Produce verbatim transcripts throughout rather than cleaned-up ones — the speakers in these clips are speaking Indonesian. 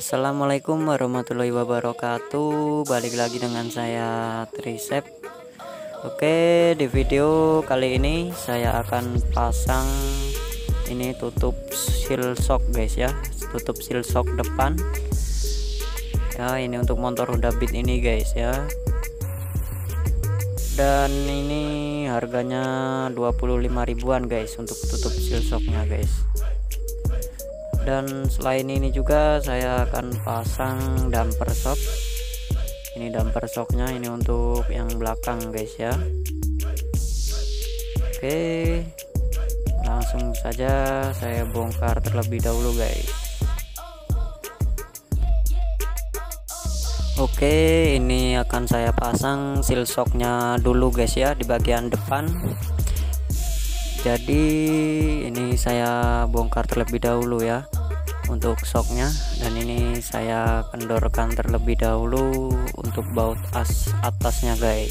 Assalamualaikum warahmatullahi wabarakatuh. Balik lagi dengan saya Trisep. Oke, di video kali ini saya akan pasang ini tutup seal shock guys ya, tutup seal shock depan ya. Ini untuk motor Honda Beat ini guys ya, dan ini harganya dua puluh lima ribuan guys untuk tutup seal shocknya guys. Dan selain ini juga saya akan pasang damper shock. Ini damper shocknya ini untuk yang belakang guys ya. Oke, langsung saja saya bongkar terlebih dahulu guys. Oke, ini akan saya pasang seal shocknya dulu guys ya di bagian depan. Jadi ini saya bongkar terlebih dahulu ya untuk shocknya, dan ini saya kendorkan terlebih dahulu untuk baut as atasnya guys.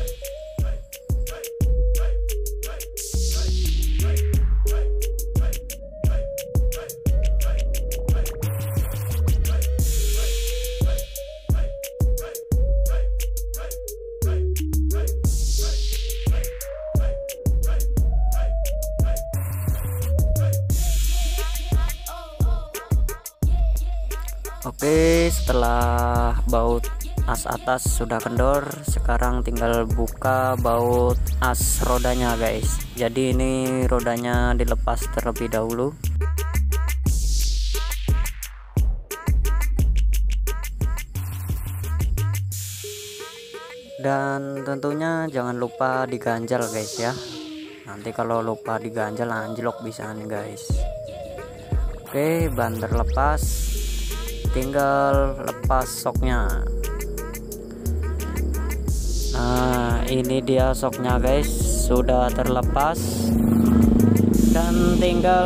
Oke, setelah baut as atas sudah kendor, sekarang tinggal buka baut as rodanya guys. Jadi ini rodanya dilepas terlebih dahulu. Dan tentunya jangan lupa diganjal guys ya. Nanti kalau lupa diganjal anjlok bisa nih guys. Oke, ban terlepas, tinggal lepas shocknya. Nah, ini dia shocknya guys, sudah terlepas, dan tinggal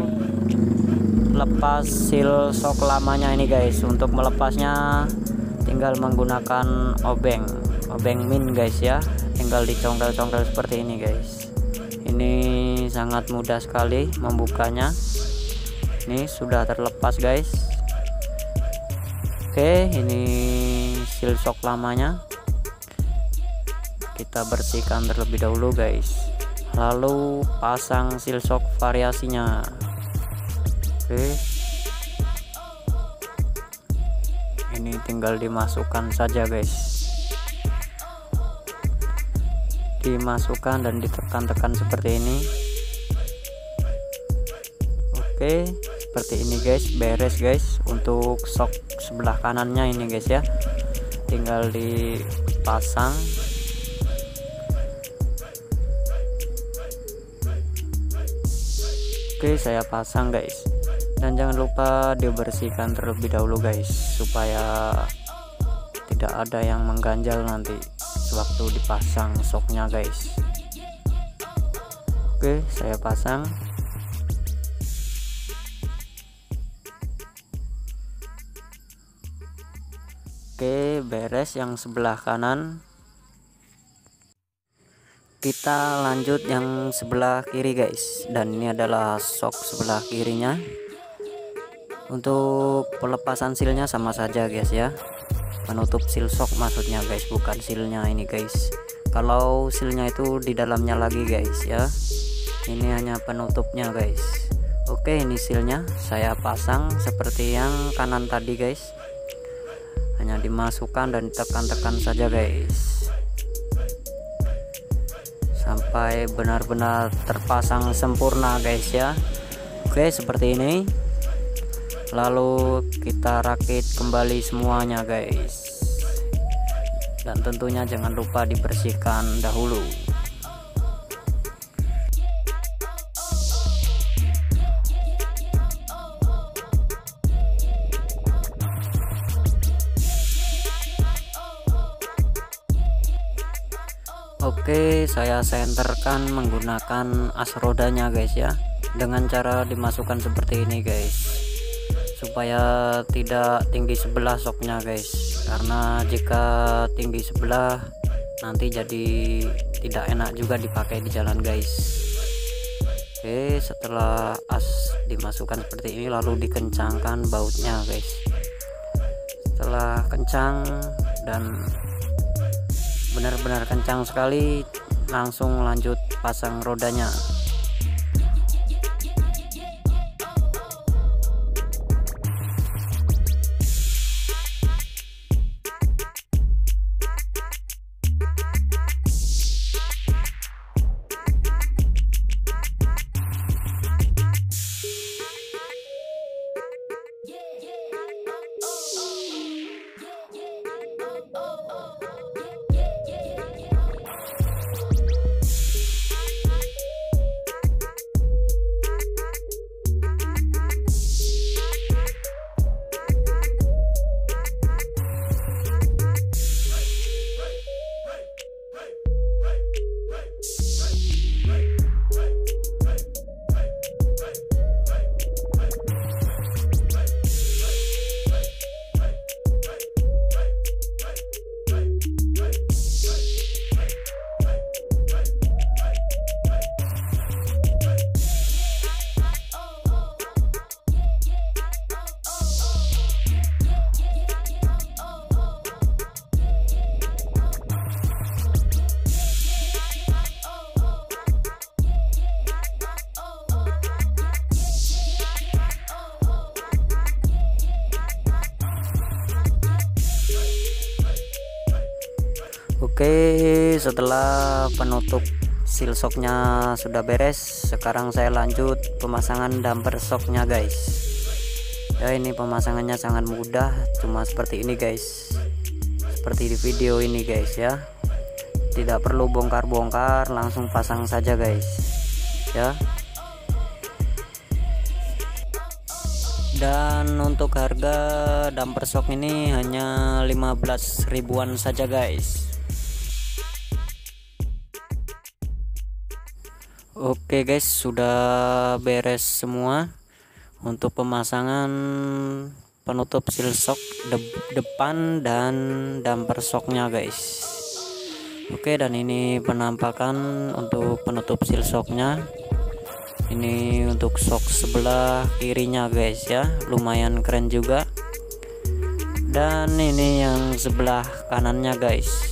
lepas seal shock lamanya ini guys. Untuk melepasnya tinggal menggunakan obeng obeng min guys ya, tinggal dicongkel-congkel seperti ini guys. Ini sangat mudah sekali membukanya. Ini sudah terlepas guys. Oke, ini seal shock lamanya kita bersihkan terlebih dahulu guys, lalu pasang seal shock variasinya. Oke, ini tinggal dimasukkan saja guys, dimasukkan dan ditekan-tekan seperti ini. Oke, seperti ini guys, beres guys. Untuk shock sebelah kanannya ini guys ya, tinggal dipasang. Oke, saya pasang guys, dan jangan lupa dibersihkan terlebih dahulu guys, supaya tidak ada yang mengganjal nanti sewaktu dipasang shocknya guys. Oke, saya pasang. Oke, beres yang sebelah kanan. Kita lanjut yang sebelah kiri guys, dan ini adalah shock sebelah kirinya. Untuk pelepasan sealnya sama saja guys ya, penutup seal shock maksudnya guys, bukan sealnya ini guys. Kalau sealnya itu di dalamnya lagi guys ya, ini hanya penutupnya guys. Oke, ini sealnya saya pasang seperti yang kanan tadi guys, hanya dimasukkan dan ditekan-tekan saja guys sampai benar-benar terpasang sempurna guys ya. Oke, seperti ini, lalu kita rakit kembali semuanya guys, dan tentunya jangan lupa dibersihkan dahulu. Oke, saya senterkan menggunakan as rodanya guys ya, dengan cara dimasukkan seperti ini guys, supaya tidak tinggi sebelah shocknya guys, karena jika tinggi sebelah nanti jadi tidak enak juga dipakai di jalan guys. Oke, setelah as dimasukkan seperti ini lalu dikencangkan bautnya guys. setelah kencang dan benar-benar kencang sekali, langsung lanjut pasang rodanya. Oke, setelah penutup seal shocknya sudah beres, sekarang saya lanjut pemasangan damper shocknya guys. Ya, ini pemasangannya sangat mudah, cuma seperti ini guys, seperti di video ini guys ya. Tidak perlu bongkar-bongkar, langsung pasang saja guys ya. Dan untuk harga damper shock ini hanya lima belas ribuan saja guys. Oke guys, sudah beres semua untuk pemasangan penutup seal shock de depan dan damper shocknya guys. Oke, dan ini penampakan untuk penutup seal shocknya. Ini untuk shock sebelah kirinya guys ya, lumayan keren juga. Dan ini yang sebelah kanannya guys.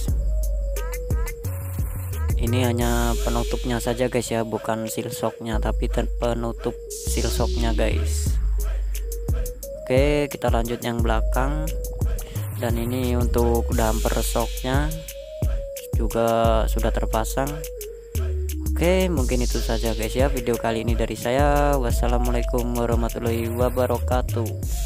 Ini hanya penutupnya saja guys ya, bukan seal shocknya, tapi penutup seal shocknya guys. Oke, kita lanjut yang belakang. Dan ini untuk damper shocknya juga sudah terpasang. Oke, mungkin itu saja guys ya video kali ini dari saya. Wassalamualaikum warahmatullahi wabarakatuh.